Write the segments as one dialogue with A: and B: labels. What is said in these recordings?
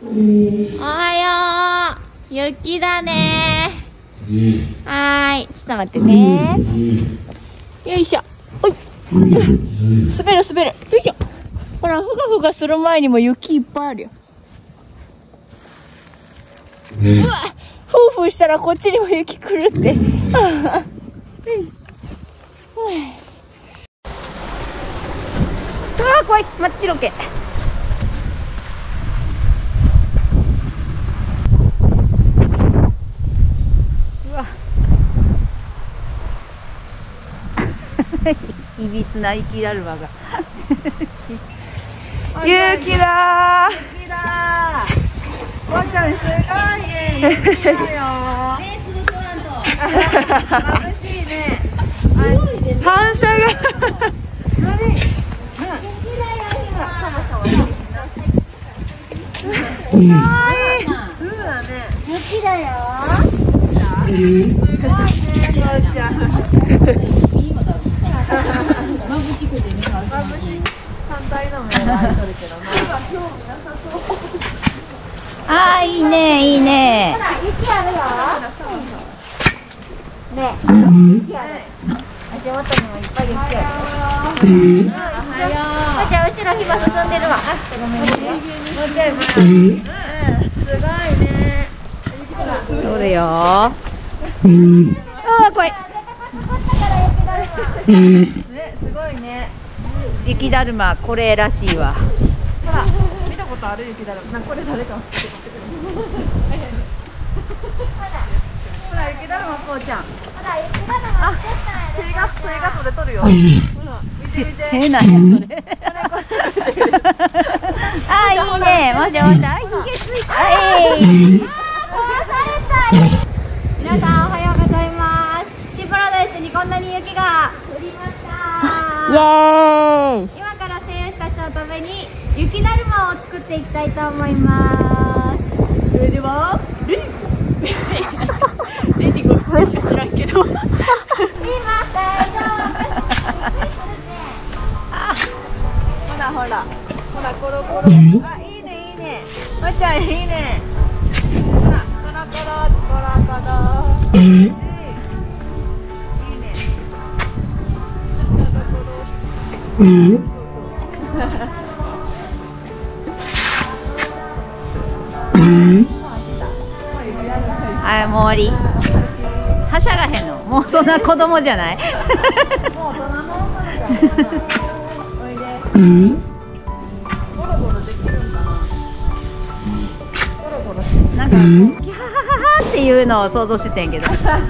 A: おはよう。雪だね。はーい。ちょっと待ってね。よいしょ。おい。滑る滑る。よいしょ。ほら、ふがふがする前にも雪いっぱいあるよ。うわ、ふうふうしたらこっちにも雪来るって。うわ、怖い。真っ白け。うわ。いびつな雪だるまが。勇気だー。
B: 雪だー。わちゃんすごいね。雪だよ。眩しいね。反射が。
A: 雪だよ。
B: すごいね。わちゃん。反対の目が開いとるけどな。
A: あー、いいね、いいね。雪あるよ。ね、雪ある。足元にもいっぱい雪ある。おはよう。じゃあ後ろひば進んでるわ。ごめんね。
B: すごいね。
A: 通るよ。あー、怖い。
B: ね、すごいね。
A: 雪だるま、これらしいわ。
B: ほら、見たことある雪だるま。これ誰かも。ほら、雪だるまこうちゃん。
A: ほら、雪だるま。
B: 手が取れとるよ。ほら、見て見て。
A: 手なんやそれ。あー、いいね。もしもし、あ、ひげついた。
C: 皆さんおはようございます。シーパラダイスにこんなに雪が降りました。
A: イエーイ。
C: 今から選手たちのために雪だるまを作っていきたいと思います。
B: それでは、レディゴめっちゃ知らんけど。
A: 今大丈
B: ほらほら、ほらコロコロ。あ、いいねいいね。わちゃんいいね。ほら、コロコロコロコロ。いいね。
A: はい、もう終わり。はしゃがへんの。もうそんな子供じゃない。
B: もう大人の女の子だ。おいで。ゴロゴロできるんかな。ゴロゴロして。
A: なんか、キャハハハハっていうのを想像してんけど。
B: ゴロゴロ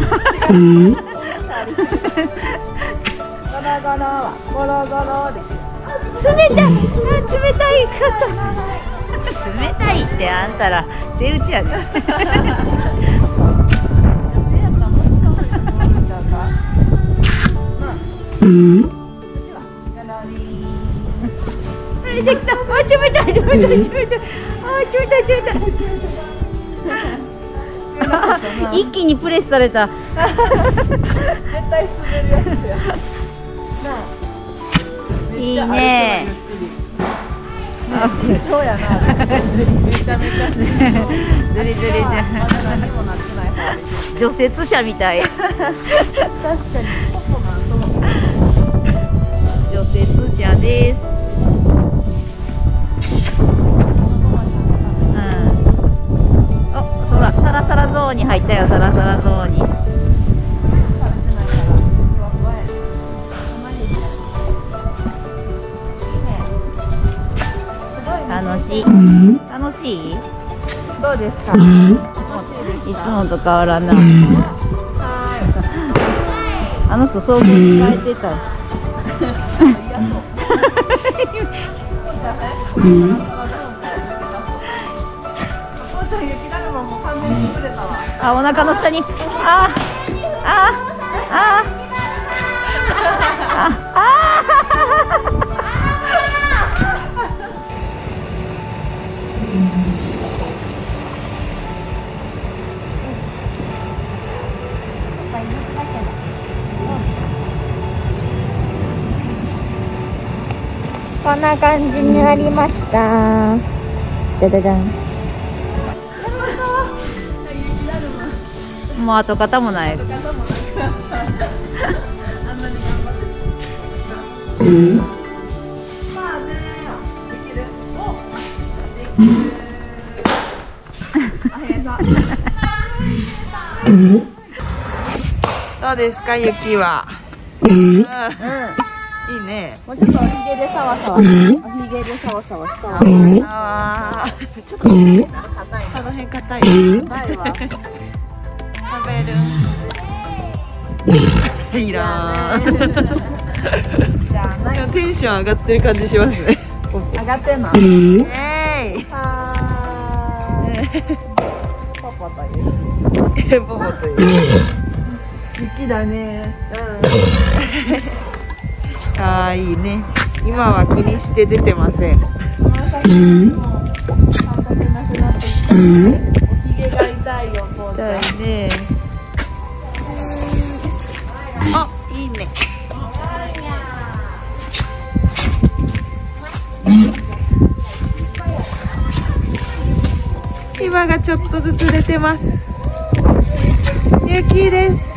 B: はゴロゴロで。
A: 冷たい。冷たい方。冷たいってあんたらセイウチやで。出てきた。あ、冷たい。あ、冷たい。一気にプレスされた。
B: 絶対滑るやつや。
A: いいね。
B: そうやな。めちゃめちゃ。
A: ずりずりじゃ。除雪車みたい。
B: 確かに。
A: 除雪車です。お、そうだ、サラサラゾーンに入ったよ、サラサラゾーンに。楽しい。楽しい？
B: どうですか？
A: いつもと変わらんな。あの人総合に変えてた。あ、お腹の下に。こんな感じになりました。じゃじゃじゃん。 も跡形もない。
B: あんなに頑張ってまあね、できる。お、できる。あ、へさ。どうですか、雪は。いいね。
C: もうちょっとおひげでサワサワおひげでサワサワしたわ。
B: ああ、
C: ちょっと硬いな。
B: この辺硬い。
C: ないわ。
B: 食べる。いらん。
C: じゃあない。
B: テンション上がってる感じしますね。
C: 上がってんの。
B: えい。
C: はーい。パパという。
B: パパという。
C: 雪だね。
B: ああ、いいね。今は気にして出てません。
C: この先もう感覚なくなってきた。おひげが痛いよ、こうちゃん。
B: 痛いね。あ、いいね。今がちょっとずつ出てます。雪です。